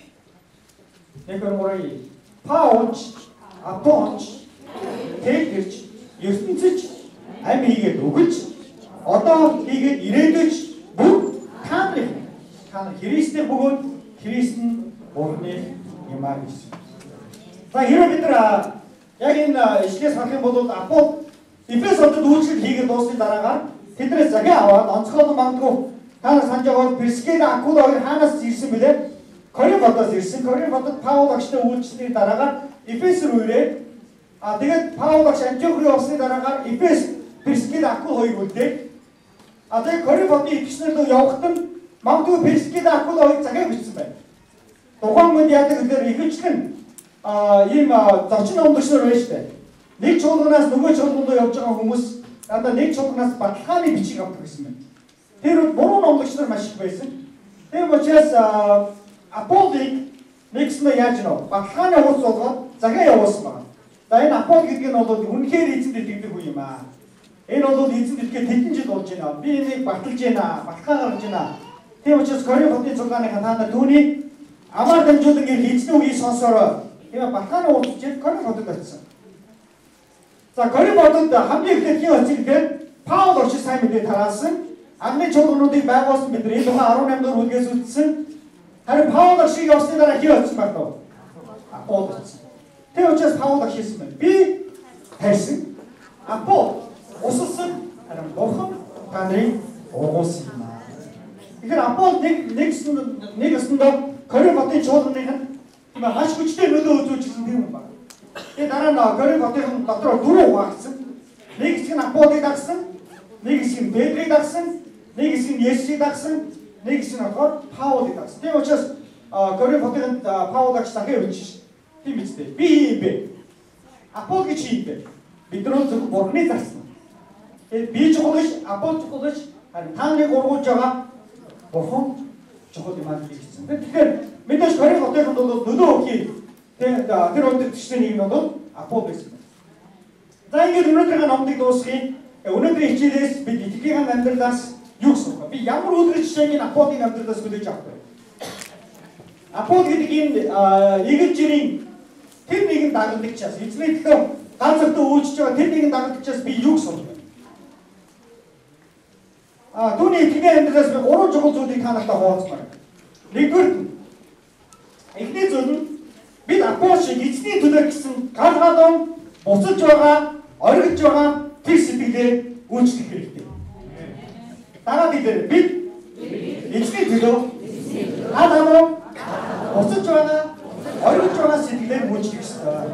нэг гурван Паулч, Аполч, Тэгэрч, ертөнцөж амь хийгээд өгөж одоо хийгээд ирээдүйч бүгд та нар та нар Христээр бөгөөд Христ нь Бурханы юм аа гэсэн. За хэрвээ бид нар яг энэ ишлээс харах юм бол Апол Эфес хотод үйлчлэл хийгээд дуусны дараагаар тэднээс захиа аваад онцгойлон магадгүй та нар санаж байгаа Прискила Акула хоёр хаанаас ирсэн бэлээ? Коринт хотоос ирсэн. Коринт хотод Паул агштай үйлчлэлийн дараагаар Эфес руу ирээд а тэгээд Паул агш Антиох руу явсны дараагаар Эфес Прискила Акула хоёр үлдээ. А тэгээд Коринт хотын эпичнэр рүү явхад нь магадгүй Прискила Акула хоёр захиа бичсэн байна. Тухайн үед яадаг гэхээр ихэвчлэн а ийм зочин номдогчнор байна шүү дээ. Нэг чуулганаас нөгөө чуулган руу явж байгаа хүмүүс надад нэг чуулганаас баталгааны бичиг авдаг гэсэн байна. Тэр буруу номлогч нар маш их байсан. Тийм учраас Аполыг нэгснээ яаж нөө баталгааны хурц болгоод захиа явуулсан байна. За энэ Апол гэдэг нь бол үнэхээр эзэнд итгэдэг хүн юм аа. Энэ бол эзэнд итгэхэд хэдэн жил болж байна. Би энийг баталж байна, баталгаа гаргаж байна. Тийм учраас Коринт хотын цуглааны хатаана түүний амар дамжуулан ингэ хийцний үгийг сонсороо. Тийм баталгааны хурц чинь Коринт хотод очсон. За Коринт хотод хамгийн ихэд хин очив гэхээр Паул очиж сайн мэдээ тараасан. Анхны чуулгануудыг байгуулсан бид нар энэ тухай арван наймдугаар бүлгээс үздсэн. Харин Паул шиг явсны дараа хин очив баг тоо. Апол очив. Тэр учраас Паул хийсэн байна. Би тарьсан. Апол усалсан. Харин Бурхан та нарыг ургуулсан юм аа. Тэгэхээр Апол нэг нэгсэн нэг өсөндөө Коринт хотын чуулганых нь тийм маш хүчтэй нөлөө үзүүлчихсэн тийм юм байна. Тэгээд дараа нь Коринт хотын дотроо дөрөв хуваагдсан. Нэг хэсэг нь Аполыг дагсан, нэг хэсэг нь Петрийг дагсан, нэг хэсэг нь Есүсийг дагсан, нэг хэсэг нь Паулыг дагсан. Тийм учраас Коринт хотын Паул агш захиа бичсэн. Тийм биз дээ. Би юм бэ? Апол гэж юм бэ? Бид нар зөвхөн Бурханы зарсан. Тэгээд би чухал гэж, Апол чухал гэж харин та нарыг ургуулж байгаа Бурхан чухал юм аа гэсэн. Тэгэхээр мэдээж Коринт хотын бол нөлөө өгье. Тэгээд тэр өдөр төсний нэг нь бол Апол байсан. За ингээд өнөөдрийн номдыг дуусгая. Өнөөдрийн хичээлээс бид итгэлийн амьдралаас юу гэсэн бэ? Би ямар үлгэр жишээг нь Аполын амьдралаас хүлээж авах вэ? Апол гэдэг энэ эгэл жирийн тэр нэгэн дагалдагчаас эзний төлөө ганцхан үйлчж байгаа тэр нэгэн дагалдагчаас би юу гэсэн бэ? А түүний итгэлийн амьдралаас би гурван чухал зүйлийг та нартай хуваалцмаар. Нэгдүгээр эхний зүйл нь бид Апол шиг эзний төлөө гэсэн гал гадам буцаж байгаа оргиж байгаа тэр сэтгэлээр үйлчлэх хэрэгтэй. Дараа дээр бид эзний төлөө гадам буцаж байгаа оргиж байгаа сэтгэлээр үйлчлэх хэрэгтэй.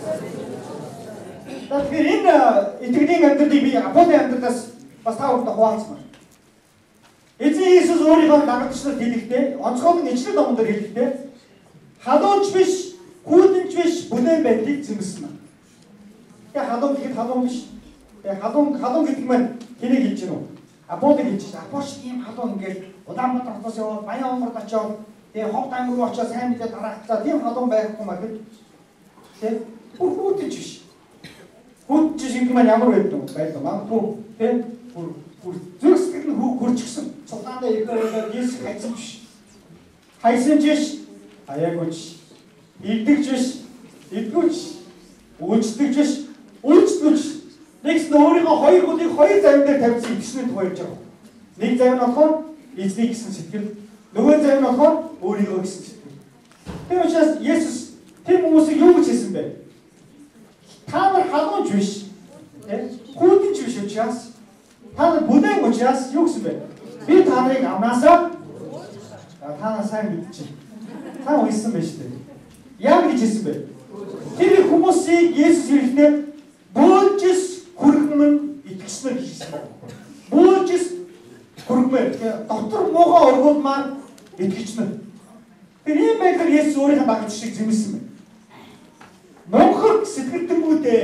Тэгэхээр энэ итгэлийн амьдралыг би Аполын амьдралаас бас та бүхэнд хуваалцмаар. Эзэн Иесус өөрийнхөө дагагчдад хэлэхдээ онцгой нэчлэл номон дээр хэлэхдээ халуунч биш, хүүдэнч биш бүлээн байдлыг зэмлсэн юм. Тэгээ халуун гэхэд халуун биш. Тэгээ халуун халуун гэдэг маань хэнийг хэлж гэнэ үү? Апостол хэлж байна. Апостол ийм халуун ингээд Улаанбаатар хотоос яваад Баян омрод очоод тэгээ ховд аймаг руу очоод сайн мэдээ дараахлаа. Тийм халуун байхгүй маа гэд. Тэгээ хүүдэнч биш. Хүүдэнч шиг маань ямар байдаг вэ? Байдаг. Магадгүй тэгээ зүрх сэтгэл нь хурцгсан. Цуглаандаа ирэхээр Есүс хайсан биш. Хайсан биш. Хаяагүйч. Идэгч биш. Идэгч. Үйлчлэгч биш. Үйлчлэгч. Нэгс өөрийнхөө хоёр гудыг хоёр завин дээр тавьсан итгэсний тухай ярьж байгаа. Нэг завин нь болохоор эзний гэсэн сэтгэл. Нөгөө завин нь болохоор өөрийгөө гэсэн сэтгэл. Тэр учраас Есүс тийм хүмүүсийг юу гэж хэлсэн бэ? Та нар халуунч биш. Хүүдэнч биш учраас та нар бүлээн учраас юу гэсэн бэ? Би та нарыг амнаасаа та нар сайн мэдчихэ. Та уйсан байж тээ. Яг гэж хэлсэн бэ? Тэр хүмүүсийг Есүс хэлэхдээ бөөжс хүргэмэн итгэснээр хэлсэн байна. Бөөжс хүргэмэн дотор муухай оргууд маань итгэжнэ. Тэр ийм байдлаар Есүс өөрийнхөө дагагч шиг зэмлсэн байна. Монхог сэтгэлдэггүүдээ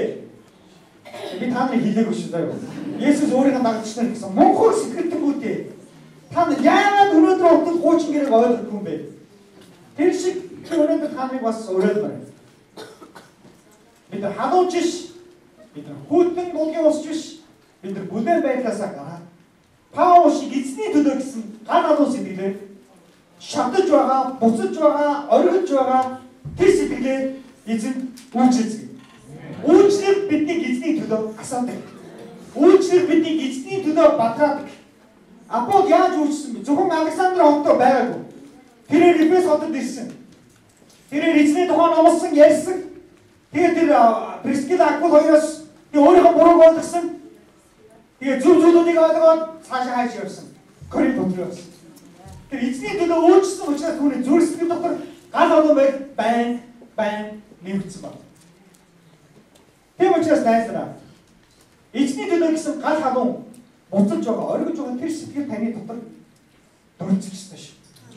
би та нарыг хэлээгүй шүү заяа. Есүс өөрийнхөө дагагч нар гэсэн монхог сэтгэлдэггүүдээ та нар яагаад өнөөдөр утас хуучин гэрэг ойлгохгүй юм бэ? Тэр шиг өнөөдөр та нарыг бас уриалмаар. Бид нар халуунч биш, бид нар хүйтэн дулгийн ус биш, бид нар бүлээн байдлаасаа гараад Паул шиг эзний төлөө гэсэн гал халуун сэтгэлээр шатаж байгаа, буцаж байгаа, оргиж байгаа тэр сэтгэлээ эзэн үйлчлэдэг. Үйлчлэл бидний эзний төлөө асаадаг. Үйлчлэл бидний эзний төлөө батгаадаг. Апостол яаж үйлчлсэн бэ? Зөвхөн Александр хотод байгаагүй. Тэрээр Эфес хотод ирсэн. Тэрээр эзний тухай номлосон, ярьсан. Тэгээд тэр Прискил Аквил хоёроос тэр өөрийнхөө бурууг ойлгосон. Тэгээд зөв зүйлүүдийг ойлгоод цаашаа хайж явсан. Коринт хотод явсан. Тэр эзний төлөө үйлчлсэн учраас түүний зүрх сэтгэл дотор гал халуун байл байн байн нэмэгдсэн байна. Тийм учраас найзраа эзний төлөө гэсэн гал халуун буцаж байгаа, оргиж байгаа тэр сэтгэл таны дотор дүрцэх ёстой шүү.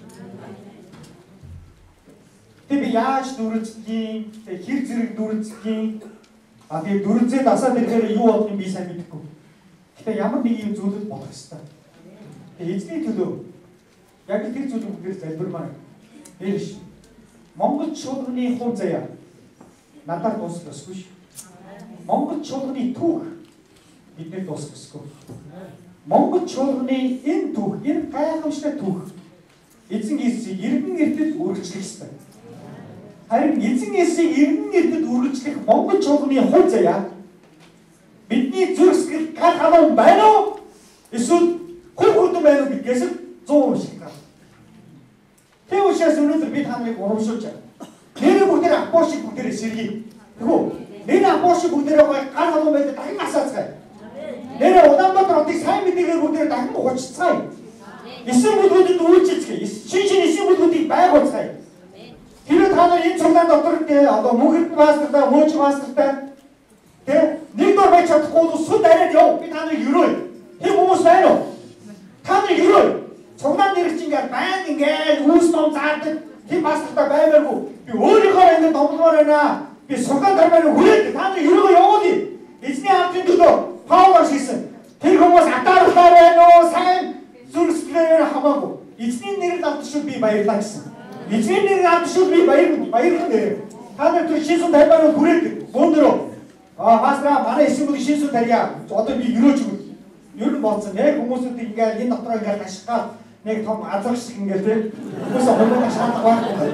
Тэг би яаж дүрцэхийн, тэг хэр зэрэг дүрцэхийн, а тэг дүрцээ дасаад ирэхээр юу болох юм би сайн мэдэхгүй. Гэтэ ямар нэг юм зүйлд болох ёстой. Тэг эзний төлөө яг тэр зүйлийг бүгдээр залбирмаар. Ээш. Монгол чуулганы хур заяа надад дуусах ёсгүй шүү. Монгол чуулганы түүх бидний дуусах ёсгүй. Монгол чуулганы энэ түүх, энэ гайхамшигтай түүх эзэн Иесийг эргэн эртэд үргэлжлэх ёстой. Харин эзэн Иесийг эргэн эртэд үргэлжлэх Монгол чуулганы хур заяа бидний зүрх сэтгэл гал халуун байна уу? Эсвэл хөвгүүдэн байна уу гэдгээс зуун шилдэг. Тэр учраас өнөөдөр би та нарыг урамшуулж байна. Нэр бүгдээр апостол бүгдээр сэргий. Тэгвэл нэр апостол бүгдээр гал халуун байдаг дахин асаацгаая. Нэр Улаанбаатар хотыг сайн мэдээгээр бүгдээр дахин хуучцгаая. Эсвэр бүлгүүдэд үйлчлэцгээе. Шин шин эсвэр бүлгүүдийг байгуулцгаая. Тэр та нар энэ цуглаан дотор одоо мөнхөрд маастртай, мөөч маастртай тэ нэг дор байж чадахгүй бол сүд арайд яв. Би та нарыг өрөөе. Тэр хүмүүс байна уу? Та нарыг өрөөе. Цуглаан нэрч ингээд байн ингээд үүс ном заардаг. Тэр маастртай баймааргүй. Би өөрийнхөө ингээд домломоор байна. Би цуглаан дармаар хүрээд та нарыг өрөөгөө явуулъя. Эзний хаалтын төлөө Паулос хийсэн. Тэр хүмүүс атаархаар байна уу? Сайн зүрх сэтгэлээр хамаагүй. Эзний нэрээр давтшгүй би баярлаа гэсэн. Эзний нэрээр давтшгүй би баяр баярлах нэр. Та нар тэр шийсэн таймаар хүрээд бөөндөрөө. Аа маастра манай эсвэр бүлгийн шийсэн тарья. Одоо би өрөөж өгнө. Ер нь болцсон. Яг хүмүүсүүд ингээд энэ дотроо ингээд ашиглаад нэг том азар шиг ингээд тийм хүмүүс хормоо шаардах байхгүй.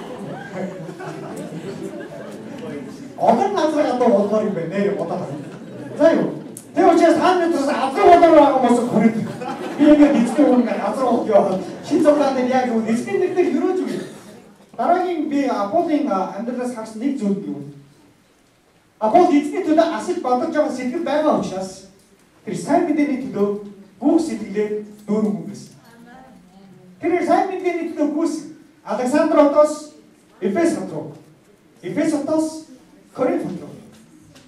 Одоо назар гадаа болмоор юм байна нэр бодоод. За юу. Тэр учраас хааны төрөөс азар болоор байгаа хүмүүс хүрээд. Би ингээд эзний үнээр азар болох яваа. Шин цуглаанд яг юу эзний нэрээр өрөөж өгье. Дараагийн би Апостолын амьдралаас харсан нэг зүйл юу. Апостол эзний төлөө асаж бодож байгаа сэтгэл байгаа учраас тэр сайн мэдээний төлөө бүх сэтгэлээ дүүрэн байсан. Тэр сайн мэдээний төлөө бүс Александр хотоос Эфес хот руу. Эфес хотоос Коринт хот руу.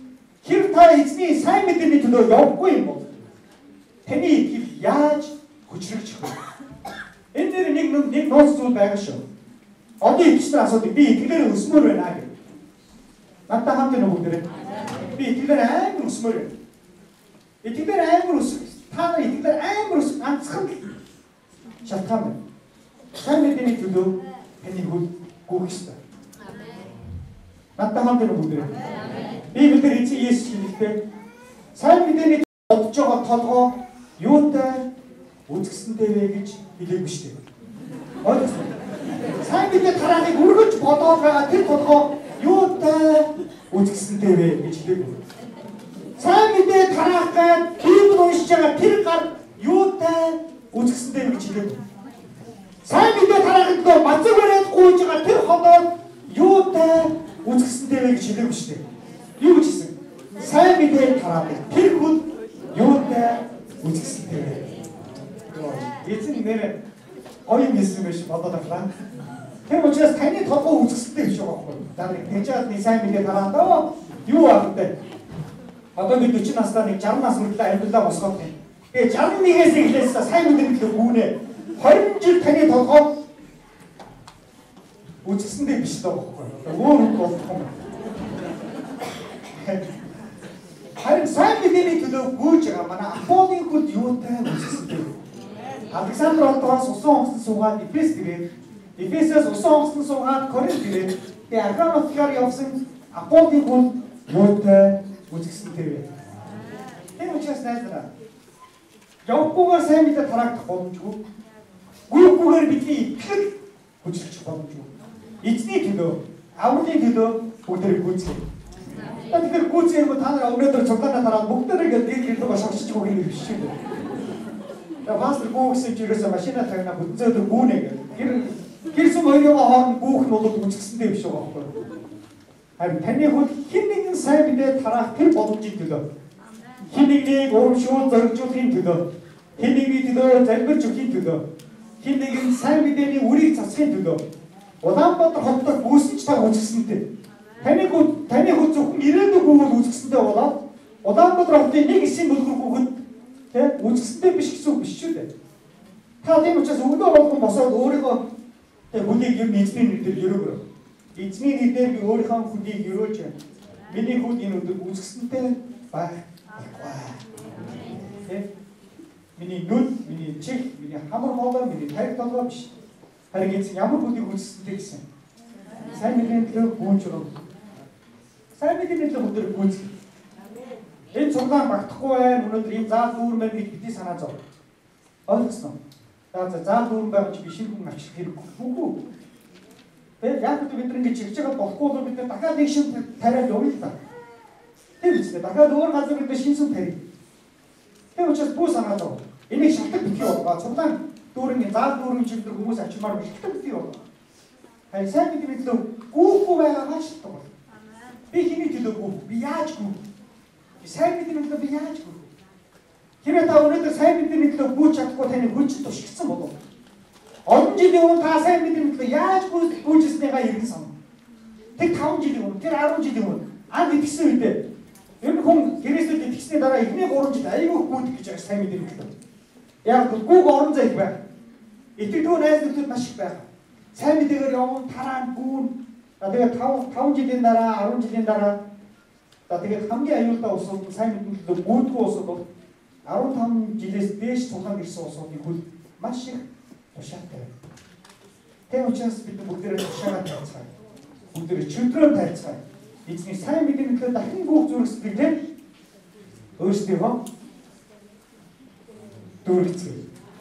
Хэрэг та эзний сайн мэдээний төлөө явахгүй юм бол таны итгэл яаж хүчрэгч хөө. Энэ нэр нэг нэг нууц зүйл байгаа шүү. Одоо итгэжтэй асуудаг би итгэлээр өсмөр байна гэх. Надтай хамт нэг бүгдээ. Би итгэлээр амар өсмөр байна. Итгэлээр амар өс. Та нар итгэлээр амар өс ганцхан шалтгаан байна. Сайн мэдээний төлөө таны хөл гүөх ёстой. Надтай хамт нэг бүгдээ. Библиэр эцэг Есүс хэлдэг. Сайн мэдээний бодож байгаа толгой юутай үзэсгэлэнтэй вэ гэж хэлээгүй шүү дээ. Ойлгосон. Сайн мэдээ тараахыг өргөж бодоод байгаа тэр толгой юутай үзэсгэлэнтэй вэ гэж хэлээгүй. Сайн мэдээ тараах гээд Библи уншиж байгаа тэр гар юутай үзэсгэлэнтэй вэ гэж хэлээгүй. Сайн мэдээ тараахыг мацаг бариад гүйж байгаа тэр ходоод юутай үзэсгэлэнтэй вэ гэж хэлээгүй шүү дээ. Юу гэж хэлсэн? Сайн мэдээ тараадаг тэр хүн юутай үзэсгэлэнтэй вэ? Эцэг нэр гоё юм хэлсэн байж бодоод авлаа. Тэр учраас таны толгой үзэсгэлэнтэй биш байгаа байхгүй. За нэг тэжаадны сайн мэдээ тараандаа юу авдаг? Одоо би forty настай нэг sixty нас хүртэл амьдлаа босгоод байна. Тэгээ sixty-one-ээс эхлээс сайн мэдээ төлөө гүнэ. twenty жил таны толгой үзэсгэлэнтэй биш байгаа байхгүй. Өөр үг болох юм. Харин сайн мэдээний төлөө гүйж байгаа манай Аполлын хүнд юутай үзэсгэлэнтэй вэ? Александр Отоос усан онгоцон суугаад Эфес ирээд Эфесээс усан онгоцон суугаад Коринт ирээд тэгээ Аханофикаар явсан Аполлын хүнд юутай үзэсгэлэнтэй вэ? Тэр учраас найзараа явгүйгээр сайн мэдээ тараагдах боломжгүй. Гүйгүйгээр бидний итгэл хүчлэж боломжгүй. Эзний төлөө, авралын төлөө бүгдээ гүйцэтгэв. Тэгэхээр гүйцээгүй та нар өнөөдөр цуглаанаа тараад бүгдээрээ ингээд дээд хэлдэг бошгочж байгаа юм биш үү? Тэгээ пастор гүйсэн чирээсээ машина тагнаа бүдзөөдөр гүнэ гэх. Тэр гэрсэн хоёрын хооронд гүйх нь бол үзэсгэлэнтэй биш байгаа байхгүй. Харин таны хувьд хэн нэгэн сайн мэдээ тараах тэр боломжийг төлөө. Хэн нэгнийг урамшуул зоригжуулахын төлөө. Хэн нэгний төлөө залбирч өгөхийн төлөө. Хэн нэгэн сайн мэдээний үрийг засахын төлөө. Улаанбаатар хотод гүйсэн ч та үзэсгэлэнтэй. Таны хүү таны хүү зөвхөн ирээдүйг бол үзэсгэлэнтэй болоод Улаанбаатар хотын нэг хэсгийн бүлгэрхүүхэд тэ үзэсгэлэнтэй биш гэсэн үг биш ч үү? Та тийм учраас өглөө болгон босоод өөрийгөө тэ бүлийг ер нь эзний нэрээр өрөөгөө. Эзний нэрээр би өөрийнхөө хүнийг өрөөж байна. Миний хүүд энэ өдөр үзэсгэлэнтэй байх болтугай. Тэ миний нүд, миний чих, миний хамар хоолой, миний тарих толгой биш. Харин эзэн ямар бүлийг үзэсгэлэнтэй гэсэн. Сайн мэдээний төлөө гүйж өрөө. Сайн мэдээний төлөө өдөр гүйж. Энэ цуглаан багтахгүй байх өнөөдөр энэ заал дүүрэн байна гэж бидний санаа зов. Ойлгосноо. За за заал дүүрэн байгаа чи биш хүн авчих хэрэггүй. Үгүй. Тэгээд яг л бид ингэ чигж байгаа болохгүй бол бид дахиад нэг шин тариад явъя л та. Тэр үстэй дахиад өөр газар бид шинсэн тарих. Тэр учраас бүү санаа зов. Энийг шалтгаан битгий болгоо. Цуглаан дүүрэн заал дүүрэн чигдэр хүмүүс авчмаар бэлтгэл битгий болгоо. Харин сайн мэдээний төлөө гүйхгүй байгаагаа шалтгаан бол. Би хэний төлөө гүйх? Би яаж гүйх? Би сайн мэдээний төлөө би яаж гүйх? Хэрвээ та өнөөдөр сайн мэдээний төлөө гүйж чадахгүй таны хүч тушгицсан болов. Олон жилийн өмнө та сайн мэдээний төлөө яаж гүйжсэнийгаа иргэн сан. Тэг five жилийн өмнө, тэр ten жилийн өмнө анд итгэсэн үедээ ер нь хүн Христэд итгэсний дараа эхний three жил аягүй гүйдэх гэж байгаа сайн мэдээний төлөө. Яг л гүйг орон зай их байна. Итгэдэггүй найз нөхдөд маш их байна. Сайн мэдээгээр явна тараан гүүн. За тэгээд five жилийн дараа ten жилийн дараа за тэгээд хамгийн аюултай улсууд сайн мэдээний төлөө гүйдэггүй улсууд бол fifteen жилээс дээш цуглаан гэрсэн улсуудын хөл маш их тушаатай байна. Тэр учраас бид бүгдээрээ тушаагаа тайлцгаая. Бүгдээрээ чөлдрөө тайлцгаая. Эзний сайн мэдээний төлөө дахин гүйх зүрх сэтгэлээр өөрсдөө дүүргэцгээе.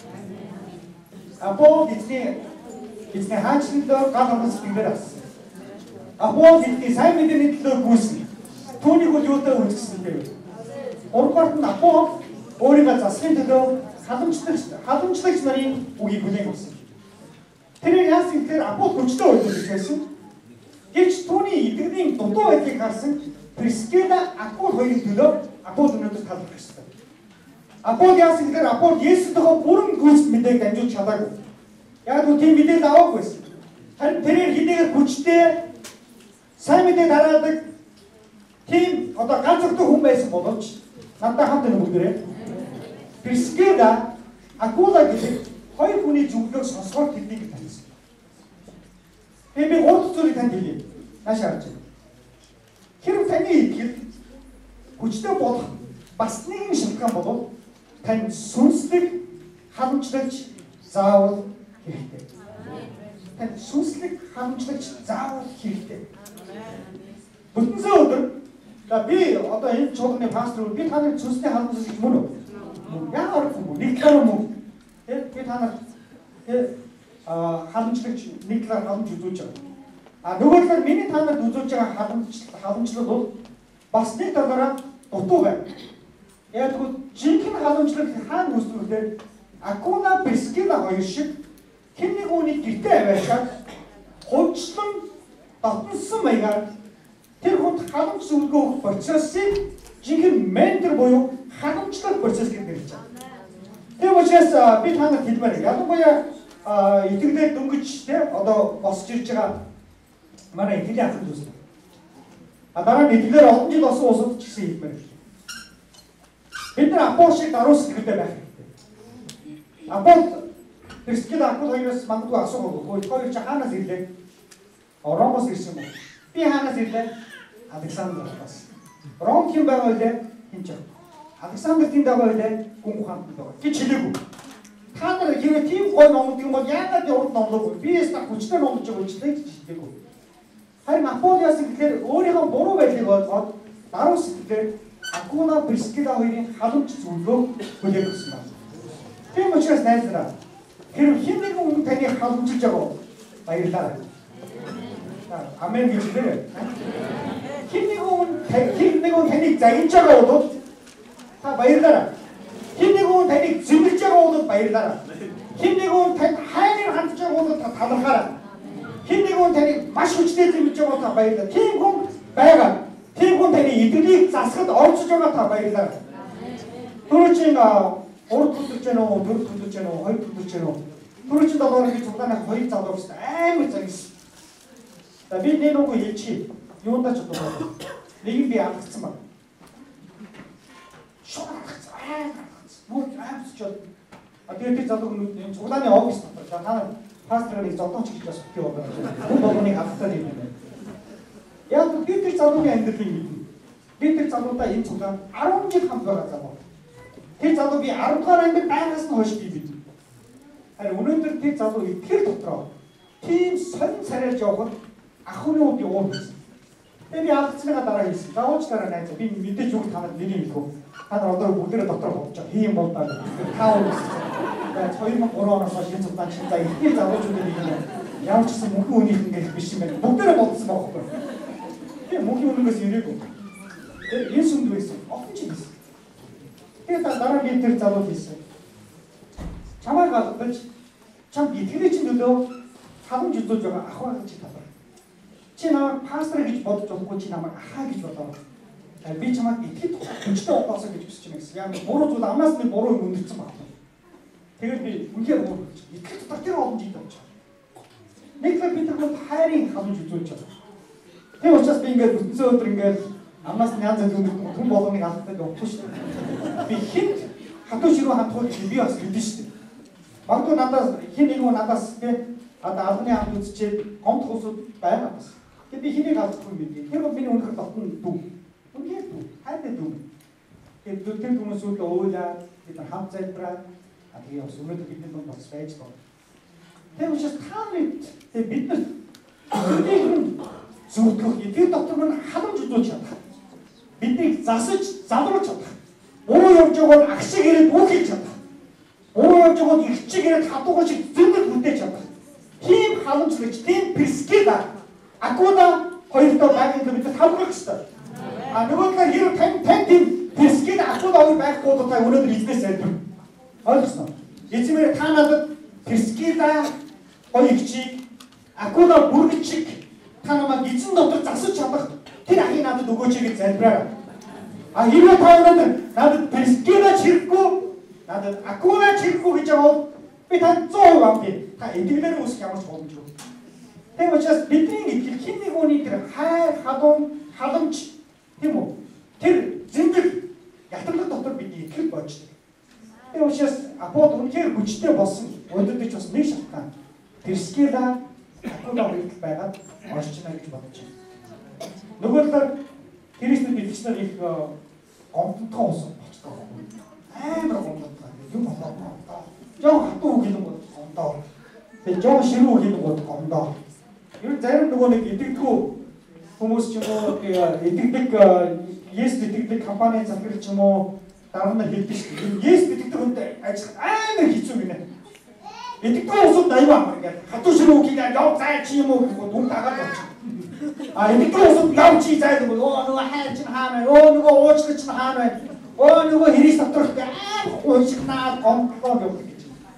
Апол эзний эзний хаанчлалаар гал хамгаалсан сэтгэлээр авсан. Апол эзний сайн мэдээний төлөө гүйсэн. Түүнийг бол юутай үзэсгэлэнтэй вэ? Ургаарт нь Апол өөрийгөө засахын төлөө халамжлагч халамжлагч нарын үгийг хүлээн авсан. Тэр яасан гэхээр Апол хүчтэй ойлголж байсан. Гэвч түүний итгэлийн дутуу байдлыг харсан Прискила Апол хоёрын төлөө Апол өнөөдөр талбар хийсэн. Апол яасан гэхээр Апол Есүстэйгээ бүрэн гүйцэд мэдээг дамжуулж чадаагүй. Яг нь тийм мэдээлэл аваагүй байсан. Харин тэрээр хэдийгээр хүчтэй сайн мэдээ дараадаг тийм одоо ганц зөвхөн хүн байсан боловч надад хамт нэг бүгдээрээ Прискила Акула гэдэг хоёр хүний зөвлөгөөг сонсохоор тэднийг таньсан. Тэгээ би гурав зүйлийг танд хэлье. Наашаа харж байна. Хэрвээ таны итгэл хүчтэй болох бас нэгэн шалтгаан бол тань сүнслэг халамжлагч заавал хэрэгтэй. Тань сүнслэг халамжлагч заавал хэрэгтэй. Бүтэнсээ өдөр за би одоо энэ чуулганы пастор би таныг сүнслэг халамжлагч гэж мөн үү? Яг аргагүй нэг талаар мөн. Тэг би танаар тэг а халамжлагч нэг талаар халамж үзүүлж байгаа. А нөгөө талаар миний танаар үзүүлж байгаа халамж халамжлал бол бас нэг талаараа дутуу байна. Яг тэгвэл жинхэнэ халамжлал хаана үүсдэг вэ? Акуна Прискила хоёр шиг хэн нэг үний гэртээ аваачаад хувьчлан дотносон маягаар тэр хүнд халамж зөвлөгөө процессыг жинхэнэ ментор буюу халамжлах процесс гэж хэлж байгаа. Тийм учраас би танад хэлмээр ялангуяа итгэлээр дөнгөж те одоо босч ирж байгаа манай итгэлийн ахын дүүс. А дараа нь итгэлээр олон жил болсон улсууд ч гэсэн хэлмээр. Бид нар апол шиг даруй сэтгэлтэй байх хэрэгтэй. Апол Прискила апол хоёроос магадгүй асуух уу? Хоёр ч хаанаас ирлээ? Ромоос ирсэн юм. Би хаанаас ирлээ? Александроос. Ром хэм байгаа вэ? Хин ч. Александр тийм байгаа вэ? Гүн ухаанд байгаа. Гэж хэлээгүй. Та нар хэрвээ тийм гой номлодог юм бол яагаад яваад номлоогүй? Би ястаа хүчтэй номлож байгаа ч гэж хэлээгүй. Харин Аполлиас гэхээр өөрийнхөө буруу байдлыг олгоод даруй сэтгэлээр Акуна Прискила хоёрын халамж зөвлөгөө хүлээх гэсэн байна. Тийм учраас найзраа хэрвээ хэн нэгэн хүн таныг халамжилж байгаа баярлалаа. Амен гэж хэлээ. Хэн нэгэн хүн хэн нэгэн таныг загинж байгаа бол та баярлалаа. Хэн нэгэн хүн таныг зэмлэж байгаа бол баярлалаа. Хэн нэгэн хүн танд хайраар хандж байгаа бол та талархаарай. Хэн нэгэн хүн таныг маш хүчтэй зэмлэж байгаа бол та баярлалаа. Тийм хүн байгаа. Тийм хүн таны идэвхийг засахад орцож байгаа та баярлалаа. Түрүүчийн урд хөдөлж гэнэ үү, дөрөв хөдөлж гэнэ үү, хоёр хөдөлж гэнэ үү. Түрүүчийн долоорын би цуглаанаа хоёр залуу гэсэн амар загис. За би нэг үгүй хэлчихье. Юундаа ч дуу. Нэг нь би алдсан баг. Шууд алдсан. Муу амсчод. А тэгээд би залуу хүн цуглааны офис дотор. За та пасторыг зодооч гэж бас бий болоо. Хүн болгоныг авахтаа юм байна. Яг би тэр залууны амьдралыг мэднэ. Би тэр залуудаа энэ цуглаанд арван жил хамт байгаа залуу. Тэр залуу би арав дахь ангид байгаас нь хойш би мэднэ. Харин өнөөдөр тэр залуу итгэл дотроо тийм сонин царайж явхад ахуйн үди уур гэсэн. Тэгээ би алдцныгаа дараа хэлсэн. За уучлаарай найз. Би мэдээж үг танад миний хэлэв. Та нар одоо бүгдээрээ дотор бодож байгаа. Хийм бол даа. Таа уу. За хоёр мың гурван оноос хойш энэ цуглаан чинь за итгэл залуучуудын нэг юм. Ямар ч гэсэн мөнхийн үнийх ингээд биш юм байна. Бүгдээрээ бодсон байхгүй. Тэгээ мөнхийн үнээс ирээгүй. Тэгээ энэ сүнд байсан. Олон жил байсан. Тэгээ дараа би тэр залуу хэлсэн. Чамайг гадаж чам итгэлийн чинь төлөө халамж үзүүлж байгаа ахваа гэж талаа. Чи намайг пастор гэж бодож болохгүй чи намайг ахаа гэж бодоо. Би чамайг итгэж хүчтэй болоосоо гэж хүсэж байна гэсэн. Яа буруу зүйл амнаас би буруу юм өндөрсөн байна. Тэгээд би үнхээр буруу гэж итгэж дотор тэр олон жил болж байгаа. Нэг л би тэр хүн хайрын халамж үзүүлж байгаа. Тийм учраас би ингээд бүтэнсээ өдөр ингээд амнаас янз янз өндөрсөн хүн болгоныг алдаад явахгүй шүү дээ. Би хинт хатуу ширүү хандхууд би бас мэдэн шүү дээ. Багтуу надаас хин нэг хүн надаас тийм одоо албаны хамт үзчихэд гомдох усуд байгаа бас. Тэгээд би хэнийг алдахгүй мэдээ. Тэр бол миний өнөхөр дотн дүү. Үнээр дүү. Хайртай дүү. Тэгээд тэр хүмүүс үүдээ уйлаад бид хамт залбираад а тэгээд бас өнөөдөр бидний дунд бас байж байна. Тэр учраас та бид бид нар зөвхөн эдгээр дотор нь халамж үзүүлж чадах. Биднийг засаж залруулж чадах. Буруу явж байгаа бол ах шиг ирээд үг хэлж чадах. Буруу явж байгаа бол их чиг ирээд хадуугаар шиг зэмлэл хүлээж чадах. Тийм халамжлагч, тийм Прискила Акуна хоёртой байгаад бид хамгаалах хэрэгтэй. А нөгөө талаар хэрэг тань тань тийм Прискила Акуна хоёр байхгүй бол та өнөөдөр эзнээс залбир. Ойлгосноо? Эзэмээр та надад Прискила хоёрчиг Акуна бүргчиг та намайг эзэн дотор засаж чадах тэр ахыг надад өгөөч гэж залбираа. А хэрэг та өнөөдөр надад Прискила чирхгүй, надад Акуна чирхгүй гэж байгаа би танд зөө амби. Та эдгэлээр үсэх ямар ч боломжгүй. Тийм учраас бидний итгэл хэн нэг хүний тэр хайр, халуун, халамж тийм үү? Тэр зэмбэл ятгалаг дотор бидний итгэл болж. Тийм учраас Апол үнээр бодож байна. Нөгөө талаар Христэд итгэснээр их гомдтоо ус болчихдог. Амар гомдтоо. Юм болоо. Жоо хатуу үг юм бол гомдоо. Тэгээ жоо ширүү үг юм бол гомдоо. Ер зарим нөгөө нэг итгэдэггүй хүмүүс ч юм уу итгэдэг Есүс итгэдэг компани захирал ч юм уу дараа нь хэлдэг шүү дээ. Есүс итгэдэг хүнтэй ажиллах амар хэцүү гинэ. Итгэдэг усууд аюу амар гэдэг. Хатуу ширүү үг гэдэг яв зай чи юм уу гэдэг үн дагаад болчих. А итгэдэг усууд яв чи зай гэдэг оо нөгөө хайр чинь хаана оо нөгөө уучлал чинь хаана оо нөгөө Христ доторх амар уушигнаа гомдлоо гэдэг.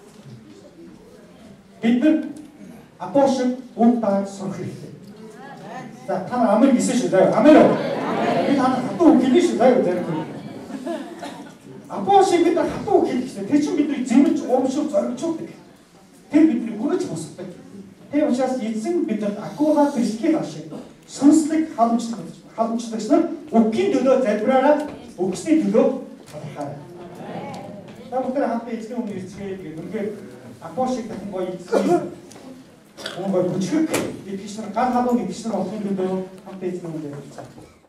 Бид нар апостол үн дагаад сурах хэрэгтэй. За та нар амин гэсэн шүү дээ. Амин уу? Би та нар хатуу хэлнэ шүү дээ зарим хүн. Апостол бид нар хатуу хэлэх гэсэн. Тэр чинь бидний зэмлж урамшуул зоригчулдаг. Тэр бидний хүрэж босдог. Тэр учраас эзэн бидэнд акуга бэлтгэл ашиг сүнслэг халамжлах халамжлагчнаар өггийн төлөө залбираараа өгсний төлөө талархаарай. Та бүхэн хамт эзний өмнө ирцгээе гэх үнээр апостол дахин гоё эзэн Өнгө бүжиг итгэгч нар гар халуун итгэгч нар болохын төлөө хамт эзний өмнө ирцгээе.